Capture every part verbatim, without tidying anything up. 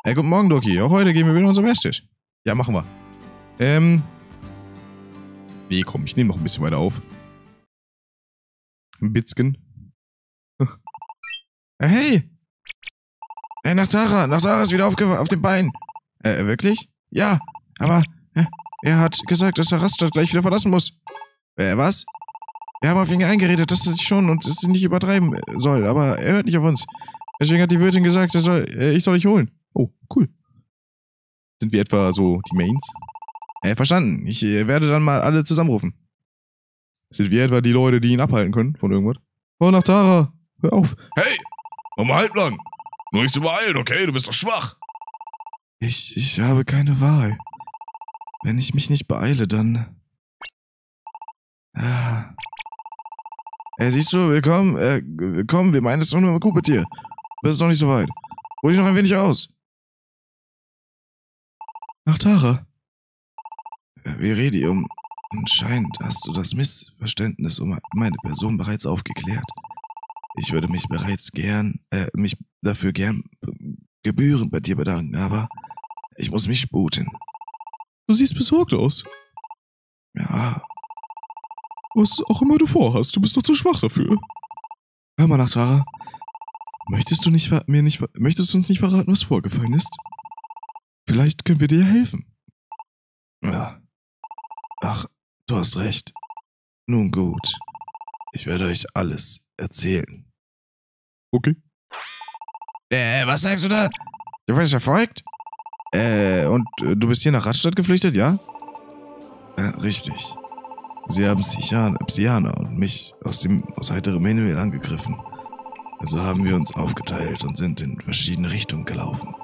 Äh, guten Morgen, Doki. Auch heute geben wir wieder unser Bestes. Ja, machen wir. Ähm. Nee, komm, ich nehme noch ein bisschen weiter auf. Ein Bitzken. äh, hey! Hey, Nachtara! Nachtara ist wieder auf, auf dem Bein. Äh, wirklich? Ja, aber äh, er hat gesagt, dass er Raststadt gleich wieder verlassen muss. Äh, was? Wir haben auf ihn eingeredet, dass er sich schon und es nicht übertreiben soll, aber er hört nicht auf uns. Deswegen hat die Wirtin gesagt, er soll, äh, ich soll dich holen. Oh, cool. Sind wir etwa so die Mains? Äh, verstanden. Ich äh, werde dann mal alle zusammenrufen. Sind wir etwa die Leute, die ihn abhalten können von irgendwas? Oh, Nachtara! Hör auf! Hey! Mach mal halblang! Nur nicht zu beeilen, okay? Du bist doch schwach! Ich, ich habe keine Wahl. Wenn ich mich nicht beeile, dann... Ah... Äh, siehst du, willkommen, äh, willkommen, wir meinen es doch nur gut mit dir. Du bist noch nicht so weit. Ruh dich noch ein wenig aus. Nachtara. Viridium, anscheinend hast du das Missverständnis um meine Person bereits aufgeklärt. Ich würde mich bereits gern, äh, mich dafür gern gebührend bei dir bedanken, aber ich muss mich sputen. Du siehst besorgt aus. Ja. Was auch immer du vorhast, du bist doch zu schwach dafür. Hör mal, Nachtara. Möchtest du nicht mir nicht möchtest du uns nicht verraten, was vorgefallen ist? Vielleicht können wir dir helfen. Ja. Ach, du hast recht. Nun gut. Ich werde euch alles erzählen. Okay. Äh, was sagst du da? Du wurdest verfolgt? Äh, und äh, du bist hier nach Radstadt geflüchtet, ja? Ja, richtig. Sie haben Psychianer, Psychianer und mich aus dem aus heiterem Himmel angegriffen. Also haben wir uns aufgeteilt und sind in verschiedene Richtungen gelaufen.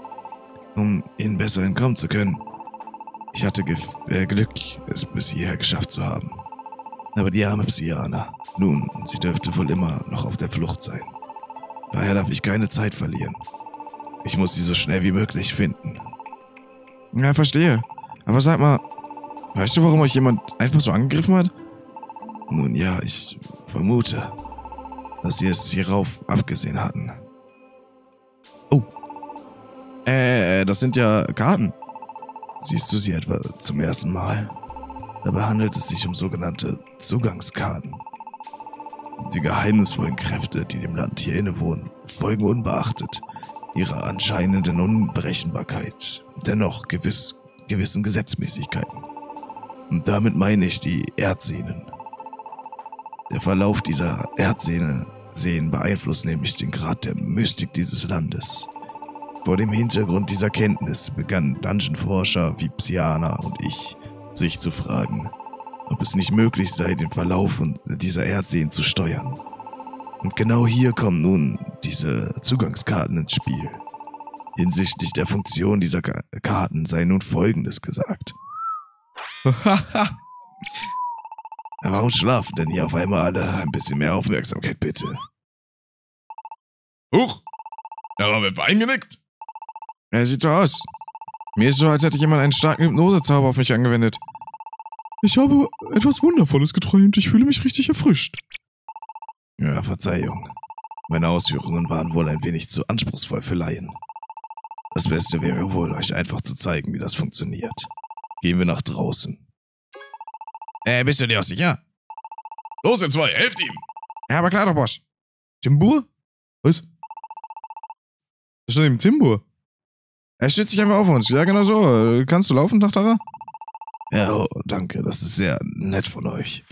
Um ihnen besser entkommen zu können. Ich hatte Gef äh, Glück, es bis hierher geschafft zu haben. Aber die arme Psychianer, nun, sie dürfte wohl immer noch auf der Flucht sein. Daher darf ich keine Zeit verlieren. Ich muss sie so schnell wie möglich finden. Ja, verstehe. Aber sag mal, weißt du, warum euch jemand einfach so angegriffen hat? Nun ja, ich vermute, dass sie es hierauf abgesehen hatten. Oh. Äh, das sind ja Karten. Siehst du sie etwa zum ersten Mal? Dabei handelt es sich um sogenannte Zugangskarten. Die geheimnisvollen Kräfte, die dem Land hier innewohnen, folgen unbeachtet ihrer anscheinenden Unberechenbarkeit, dennoch gewiss, gewissen Gesetzmäßigkeiten. Und damit meine ich die Erdsehnen. Der Verlauf dieser Erdsehne Sehen beeinflusst nämlich den Grad der Mystik dieses Landes. Vor dem Hintergrund dieser Kenntnis begannen Dungeon-Forscher wie Psychianer und ich, sich zu fragen, ob es nicht möglich sei, den Verlauf dieser Erdseen zu steuern. Und genau hier kommen nun diese Zugangskarten ins Spiel. Hinsichtlich der Funktion dieser Ka- Karten sei nun Folgendes gesagt. Hahaha. Warum schlafen denn hier auf einmal alle? Ein bisschen mehr Aufmerksamkeit, bitte. Huch! Da wird eingenickt. Er sieht so aus. Mir ist so, als hätte jemand einen starken Hypnosezauber auf mich angewendet. Ich habe etwas Wundervolles geträumt. Ich fühle mich richtig erfrischt. Ja, Verzeihung. Meine Ausführungen waren wohl ein wenig zu anspruchsvoll für Laien. Das Beste wäre wohl, euch einfach zu zeigen, wie das funktioniert. Gehen wir nach draußen. Äh, bist du dir auch sicher? Los, ihr zwei, helft ihm! Ja, aber klar doch, Boss. Timbur? Was? Das ist doch eben Timbur. Er stützt sich einfach auf uns. Ja, genau so. Kannst du laufen, Nachtara? Ja, oh, danke. Das ist sehr nett von euch.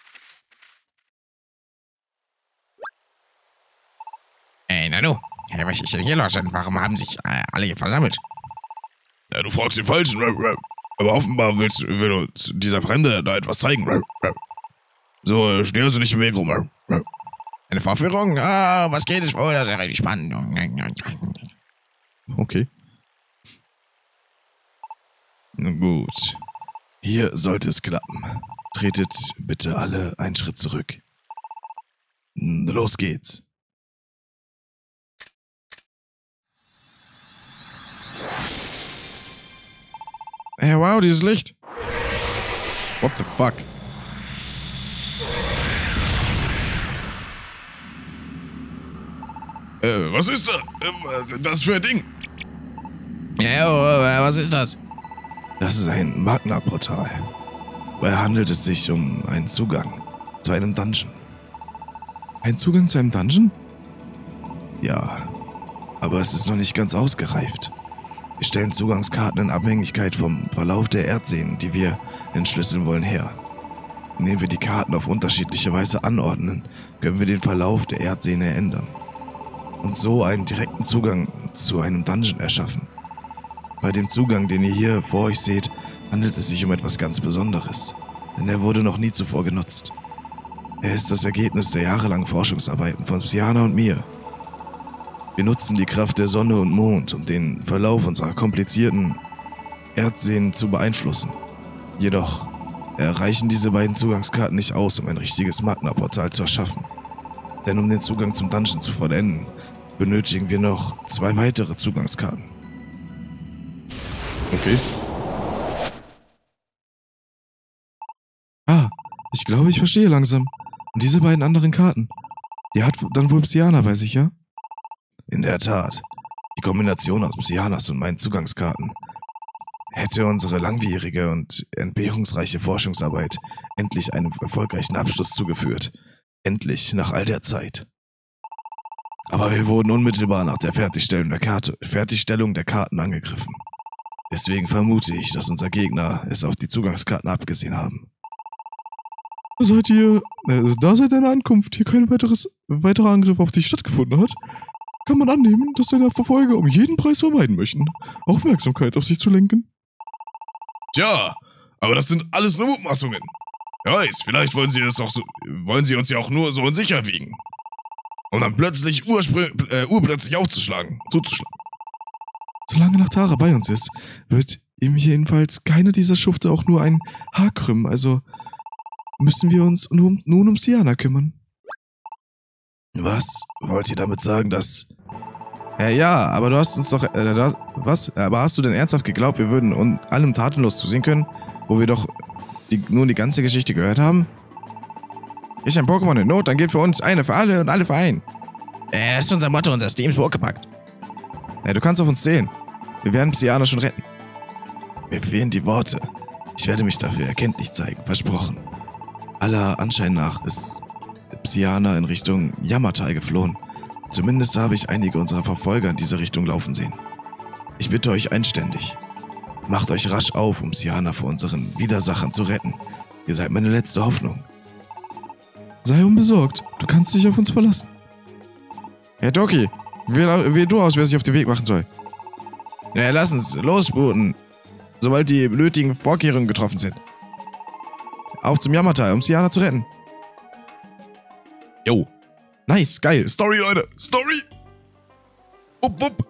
Ey, Nanu. Hey, was ist denn hier los? Und warum haben sich äh, alle hier versammelt? Ja, du fragst den Falschen. Aber offenbar willst, will uns dieser Fremde da etwas zeigen. So, steh also nicht im Weg rum. Eine Vorführung? Ah, oh, was geht es wohl? Das ist ja richtig spannend. Okay. Nun gut. Hier sollte es klappen. Tretet bitte alle einen Schritt zurück. Los geht's. Hey, wow, dieses Licht. What the fuck? Äh, was ist da? Äh, das für ein Ding? Ja, ja, was ist das? Das ist ein Magna-Portal. Dabei handelt es sich um einen Zugang zu einem Dungeon. Ein Zugang zu einem Dungeon? Ja, aber es ist noch nicht ganz ausgereift. Wir stellen Zugangskarten in Abhängigkeit vom Verlauf der Erdseen, die wir entschlüsseln wollen, her. Indem wir die Karten auf unterschiedliche Weise anordnen, können wir den Verlauf der Erdseen ändern. Und so einen direkten Zugang zu einem Dungeon erschaffen. Bei dem Zugang, den ihr hier vor euch seht, handelt es sich um etwas ganz Besonderes. Denn er wurde noch nie zuvor genutzt. Er ist das Ergebnis der jahrelangen Forschungsarbeiten von Psyana und mir. Wir nutzen die Kraft der Sonne und Mond, um den Verlauf unserer komplizierten Erdseen zu beeinflussen. Jedoch erreichen diese beiden Zugangskarten nicht aus, um ein richtiges Magna-Portal zu erschaffen. Denn um den Zugang zum Dungeon zu vollenden, benötigen wir noch zwei weitere Zugangskarten. Okay. Ah, ich glaube, ich verstehe langsam. Und diese beiden anderen Karten, die hat dann wohl Psyana bei sich, ja? In der Tat. Die Kombination aus Psyanas und meinen Zugangskarten hätte unsere langwierige und entbehrungsreiche Forschungsarbeit endlich einem erfolgreichen Abschluss zugeführt. Endlich, nach all der Zeit. Aber wir wurden unmittelbar nach der Fertigstellung der, Karte, Fertigstellung der Karten angegriffen. Deswegen vermute ich, dass unser Gegner es auf die Zugangskarten abgesehen haben. Seid ihr, äh, da seit deiner Ankunft hier kein weiteres, weiterer Angriff auf dich stattgefunden hat, kann man annehmen, dass deine Verfolger um jeden Preis vermeiden möchten, Aufmerksamkeit auf sich zu lenken. Tja, aber das sind alles nur Mutmaßungen. Wer weiß, vielleicht wollen sie es auch so, wollen sie uns ja auch nur so unsicher wiegen. Um dann plötzlich urspr- äh, urplötzlich aufzuschlagen, zuzuschlagen. Solange Nachtara bei uns ist, wird ihm jedenfalls keiner dieser Schufte auch nur ein Haar krümmen, also müssen wir uns nun, nun um Psyana kümmern. Was? Wollt ihr damit sagen, dass... Äh, ja, aber du hast uns doch... Äh, das, was? Aber hast du denn ernsthaft geglaubt, wir würden un allem tatenlos zusehen können, wo wir doch die, nun die ganze Geschichte gehört haben? Ist ein Pokémon in Not, dann gilt für uns eine für alle und alle für einen. Äh, das ist unser Motto unseres Teams gepackt. Ja, du kannst auf uns zählen. Wir werden Psyana schon retten. Mir fehlen die Worte. Ich werde mich dafür erkenntlich zeigen, versprochen. Aller Anschein nach ist Psyana in Richtung Yamatai geflohen. Zumindest habe ich einige unserer Verfolger in diese Richtung laufen sehen. Ich bitte euch einständig. Macht euch rasch auf, um Psyana vor unseren Widersachern zu retten. Ihr seid meine letzte Hoffnung. Sei unbesorgt. Du kannst dich auf uns verlassen. Herr Doki, wähl, wähl du aus, wer sich auf den Weg machen soll. Ja, lass uns lossputen, sobald die nötigen Vorkehrungen getroffen sind. Auf zum Yamatai, um Psyana zu retten. Jo. Nice, geil. Story, Leute. Story. Wupp, wupp.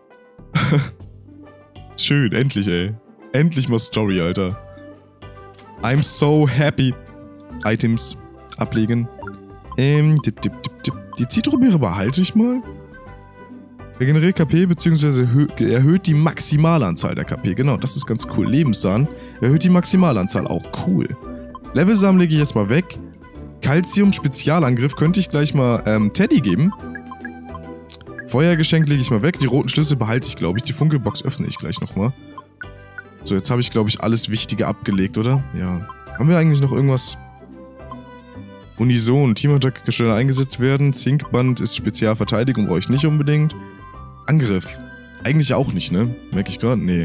Schön, endlich, ey. Endlich mal Story, Alter. I'm so happy. Items ablegen. Ähm, dip, dip, dip, dip. Die Zitrombeere behalte ich mal. Regeneriert K P, beziehungsweise erhöht die Maximalanzahl der K P. Genau, das ist ganz cool. Lebenssahn erhöht die Maximalanzahl. Auch cool. Levelsamen lege ich jetzt mal weg. Calcium-Spezialangriff könnte ich gleich mal ähm, Teddy geben. Feuergeschenk lege ich mal weg. Die roten Schlüssel behalte ich, glaube ich. Die Funkelbox öffne ich gleich nochmal. So, jetzt habe ich, glaube ich, alles Wichtige abgelegt, oder? Ja. Haben wir eigentlich noch irgendwas? Unison. Teamattacke kann schneller eingesetzt werden. Zinkband ist Spezialverteidigung, brauche ich nicht unbedingt. Angriff. Eigentlich auch nicht, ne? Merke ich gerade? Nee.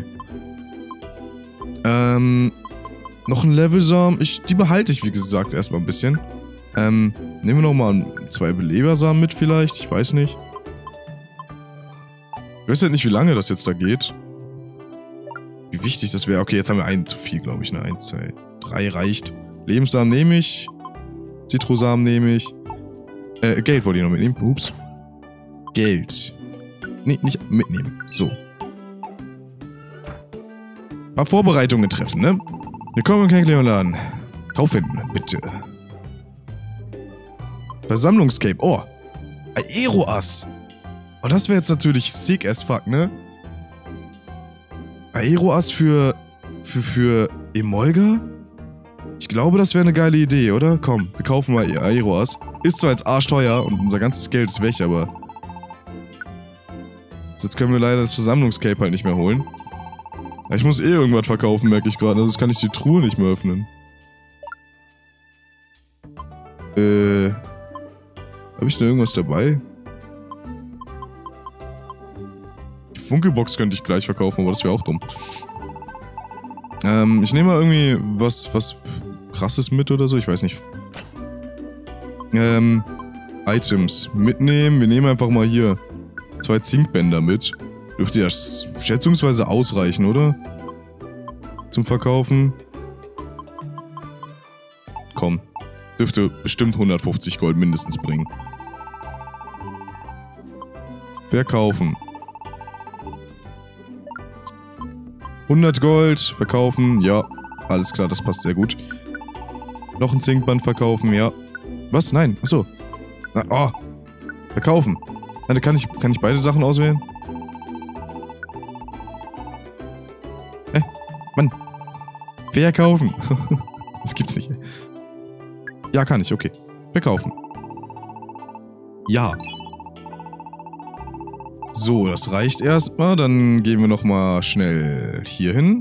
Ähm... Noch ein Levelsamen. Ich, die behalte ich, wie gesagt, erstmal ein bisschen. Ähm, nehmen wir nochmal zwei Belebersamen mit vielleicht. Ich weiß nicht. Ich weiß halt nicht, wie lange das jetzt da geht. Wie wichtig das wäre. Okay, jetzt haben wir einen zu viel, glaube ich. Ne? Eins, zwei, drei reicht. Lebenssamen nehme ich. Zitrosamen nehme ich. Äh, Geld wollte ich noch mitnehmen. Ups. Geld. Nee, nicht mitnehmen. So. Ein paar Vorbereitungen treffen, ne? Willkommen im Kennenlernen. Kaufen, bitte. Versammlungscape. Oh. Aeroass. Oh, das wäre jetzt natürlich sick as fuck, ne? Aeroass für... Für... Für... Emolga? Ich glaube, das wäre eine geile Idee, oder? Komm, wir kaufen mal Aeroass. Ist zwar jetzt arschteuer und unser ganzes Geld ist weg, aber... Jetzt können wir leider das Versammlungscape halt nicht mehr holen. Ja, ich muss eh irgendwas verkaufen, merke ich gerade. Sonst kann ich die Truhe nicht mehr öffnen. Äh... Habe ich da irgendwas dabei? Die Funkelbox könnte ich gleich verkaufen, aber das wäre auch dumm. Ähm, ich nehme mal irgendwie was, was krasses mit oder so, ich weiß nicht. Ähm, Items mitnehmen. Wir nehmen einfach mal hier zwei Zinkbänder mit. Dürfte ja schätzungsweise ausreichen, oder? Zum Verkaufen. Komm. Dürfte bestimmt hundertfünfzig Gold mindestens bringen. Verkaufen. hundert Gold. Verkaufen. Ja. Alles klar, das passt sehr gut. Noch ein Zinkband verkaufen. Ja. Was? Nein. Achso. Na, oh. Verkaufen. Nein, kann ich, kann ich beide Sachen auswählen? Hä? Mann. Verkaufen. Das gibt's nicht. Ja, kann ich. Okay. Verkaufen. Ja. So, das reicht erstmal. Dann gehen wir nochmal schnell hier hin.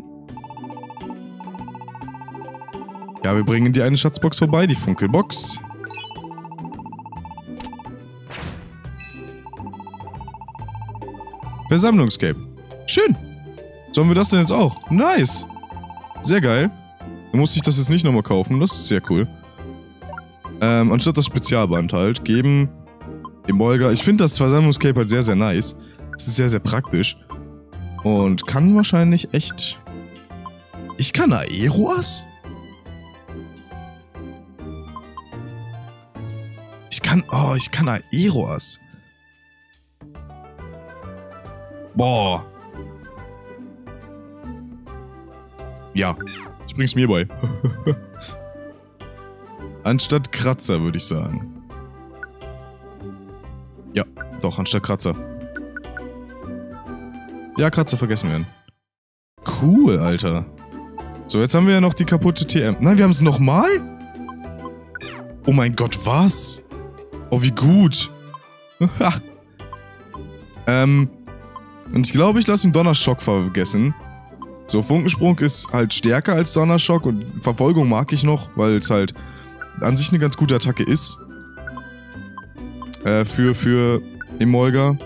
Ja, wir bringen die eine Schatzbox vorbei, die Funkelbox. Versammlungscape. Schön. Sollen wir das denn jetzt auch? Nice. Sehr geil. Dann musste ich das jetzt nicht nochmal kaufen. Das ist sehr cool. Ähm, anstatt das Spezialband halt, geben Emolga. Ich finde das Versammlungscape halt sehr, sehr nice. Es ist sehr, sehr praktisch. Und kann wahrscheinlich echt... Ich kann Aeroas? Ich kann... Oh, ich kann Aeroas. Boah. Ja. Ich bring's mir bei. Anstatt Kratzer, würde ich sagen. Ja, doch, anstatt Kratzer. Ja, Kratzer vergessen werden. Cool, Alter. So, jetzt haben wir ja noch die kaputte T M. Nein, wir haben es nochmal? Oh mein Gott, was? Oh, wie gut. ähm, und ich glaube, ich lasse den Donnerschock vergessen. So, Funkensprung ist halt stärker als Donnerschock und Verfolgung mag ich noch, weil es halt an sich eine ganz gute Attacke ist. Äh, für, für Emolga.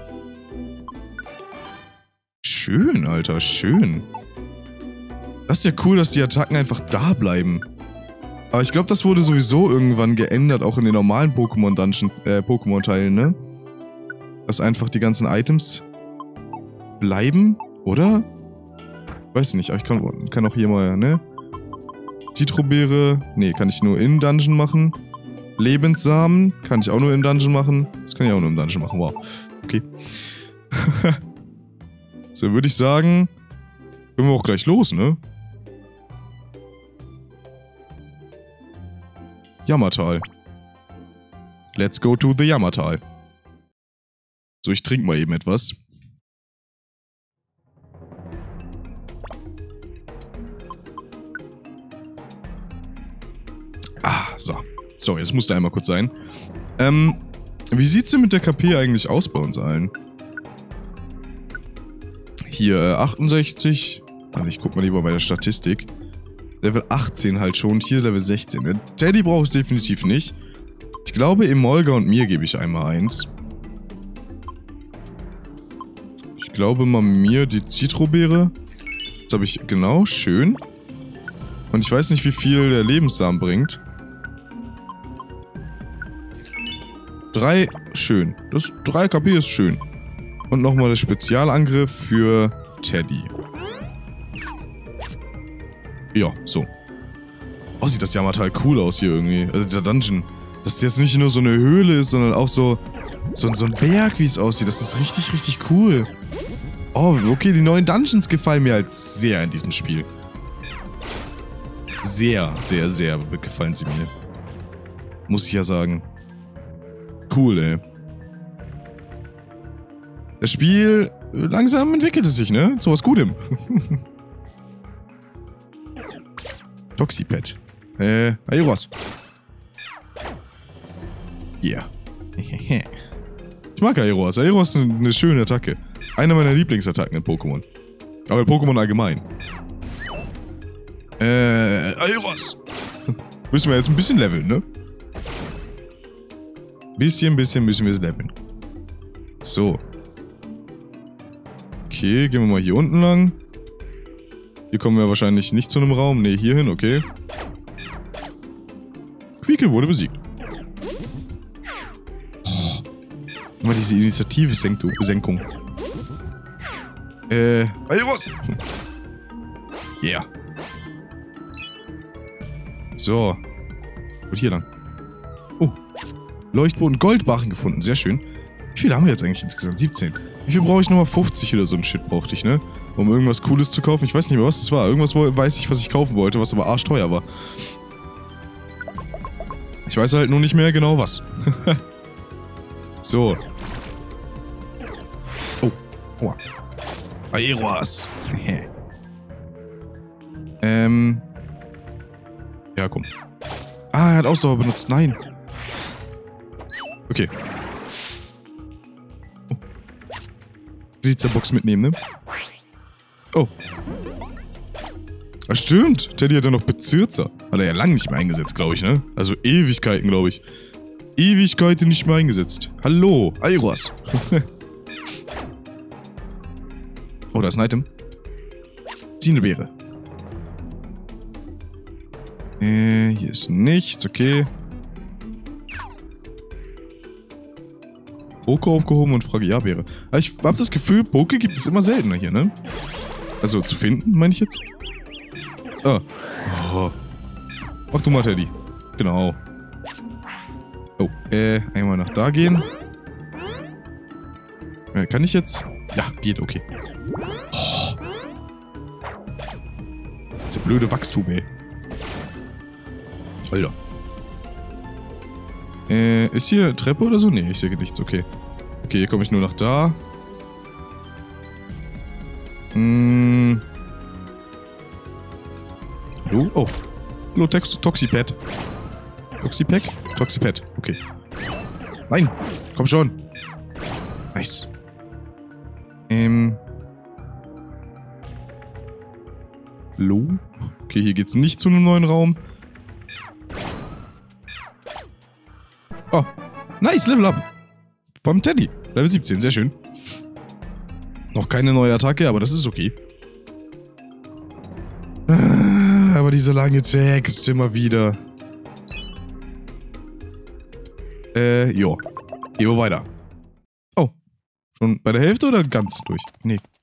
Schön, Alter, schön. Das ist ja cool, dass die Attacken einfach da bleiben. Aber ich glaube, das wurde sowieso irgendwann geändert, auch in den normalen Pokémon-Dungeon, äh, Pokémon-Teilen, ne? Dass einfach die ganzen Items bleiben, oder? Weiß nicht, aber ich kann, kann auch hier mal, ne? Zitrobeere, ne, kann ich nur im Dungeon machen. Lebenssamen kann ich auch nur im Dungeon machen. Das kann ich auch nur im Dungeon machen, wow. Okay. So, würde ich sagen, können wir auch gleich los, ne? Jammertal. Let's go to the Jammertal. So, ich trinke mal eben etwas. Ah, so. Sorry, das musste einmal kurz sein. Ähm, wie sieht's denn mit der K P eigentlich aus bei uns allen? Hier, äh, achtundsechzig. Also ich guck mal lieber bei der Statistik. Level achtzehn halt schon, hier Level sechzehn. Der Teddy brauche ich definitiv nicht. Ich glaube, Emolga und mir gebe ich einmal eins. Ich glaube mal mir die Zitrobeere. Das habe ich, genau, schön. Und ich weiß nicht, wie viel der Lebenssamen bringt. Drei, schön. Das drei K P ist schön. Und nochmal der Spezialangriff für Teddy. Ja, so. Oh, sieht das Jammertal cool aus hier irgendwie. Also der Dungeon. Dass es jetzt nicht nur so eine Höhle ist, sondern auch so, so, so ein Berg, wie es aussieht. Das ist richtig, richtig cool. Oh, okay, die neuen Dungeons gefallen mir halt sehr in diesem Spiel. Sehr, sehr, sehr gefallen sie mir. Muss ich ja sagen. Cool, ey. Das Spiel langsam entwickelt es sich, ne? Zu was Gutem. Toxipad. Äh, Aeroas. Yeah. Ich mag Aeroas. Aeroas ist eine, eine schöne Attacke. Eine meiner Lieblingsattacken in Pokémon. Aber Pokémon allgemein. Äh, Aeros. Müssen wir jetzt ein bisschen leveln, ne? Bisschen, bisschen müssen wir es leveln. So. Okay, gehen wir mal hier unten lang. Hier kommen wir wahrscheinlich nicht zu einem Raum. Ne, hier hin, okay. Quiekel wurde besiegt. Oh. Mal diese Initiative-Senkung. Äh, Aeros. Yeah. So. Und hier lang. Oh. Leuchtboden Goldbarren gefunden. Sehr schön. Wie viele haben wir jetzt eigentlich insgesamt? siebzehn. Wie viel brauche ich nochmal? fünfzig oder so ein Shit brauchte ich, ne? Um irgendwas Cooles zu kaufen. Ich weiß nicht mehr, was das war. Irgendwas weiß ich, was ich kaufen wollte, was aber arschteuer war. Ich weiß halt nur nicht mehr genau was. So. Oh. Aua. Aeros. ähm. Ja, komm. Ah, er hat Ausdauer benutzt. Nein. Okay. Oh. Glitzerbox mitnehmen, ne? Oh. Ah, stimmt. Teddy hat ja noch Bezirzer. Hat er ja lange nicht mehr eingesetzt, glaube ich, ne? Also Ewigkeiten, glaube ich. Ewigkeiten nicht mehr eingesetzt. Hallo, Aeros. Oh, da ist ein Item. Zinelbeere. Äh, hier ist nichts, okay. Poke aufgehoben und Fragiabeere. Also ich habe das Gefühl, Poke gibt es immer seltener hier, ne? Also zu finden, meine ich jetzt? Ah. Oh. Mach du mal, Teddy. Genau. Oh, äh, einmal nach da gehen. Äh, kann ich jetzt? Ja, geht, okay. Oh. Diese blöde Wachstum, ey. Alter. Äh, ist hier Treppe oder so? Nee, ich sehe nichts, okay. Okay, hier komme ich nur nach da. Hm. Hallo? Oh. Hallo, Tox Toxipad. Toxipack? Toxipad, okay. Nein! Komm schon! Nice. Ähm. Hallo? Okay, hier geht's nicht zu einem neuen Raum. Oh, nice, Level Up. Von Teddy. Level siebzehn, sehr schön. Noch keine neue Attacke, aber das ist okay. Ah, aber diese lange Text immer wieder. Äh, jo. Gehen wir weiter. Oh. Schon bei der Hälfte oder ganz durch? Nee,